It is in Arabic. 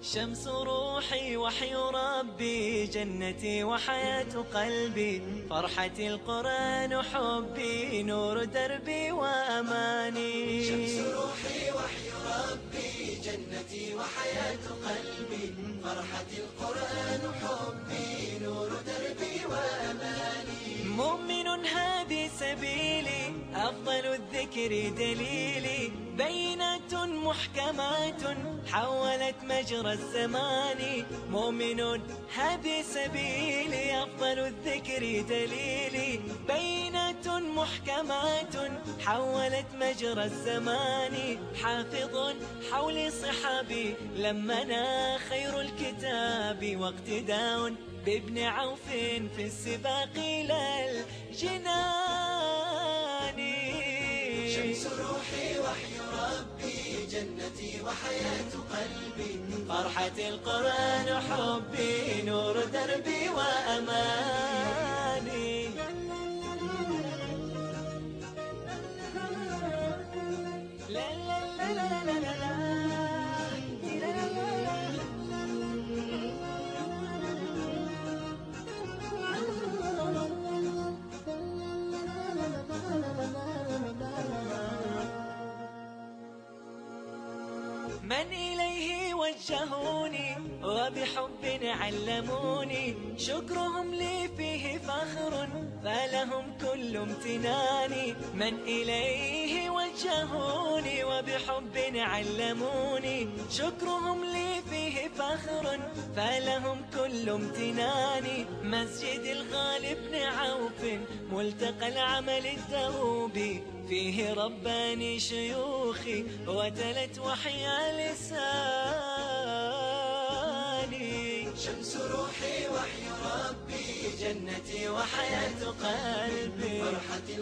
شمس روحي وحي ربي، جنتي وحياة قلبي، فرحتي القرآن حبي، نور دربي وأماني. شمس روحي وحي ربي، جنتي وحياة قلبي، فرحتي القرآن حبي، نور دربي وأماني. مؤمن هادي سبيلي، أفضل الذكر دليلي، بينات محكمات حولت مجرى الزمان. مؤمن هادي سبيلي، أفضل الذكر دليلي، بينات محكمات حولت مجرى الزمان. حافظ حول صحابي لمنا خير الكتاب، واقتداء بابن عوف في السباق إلى الجنان. شمس روحي وحي ربي، جنتي وحياة قلبي، فرحتي القرآن حبي، نور دربي وأماني. لا لا لا لا لا لا لا. من إليه وجهوني وبحب علموني، شكرهم لي فيه فخر فلهم كل امتناني. من إليه وجهوني وبحب علموني، شكرهم لي فيه فخر فلهم كل امتناني. مسجد الغالي بن عوف، ملتقى العمل الدؤوبي، فيه رباني شيوخي وتلت وحيا لساني. شمس روحي وحي ربي، جنتي وحياة قلبي، فرحتي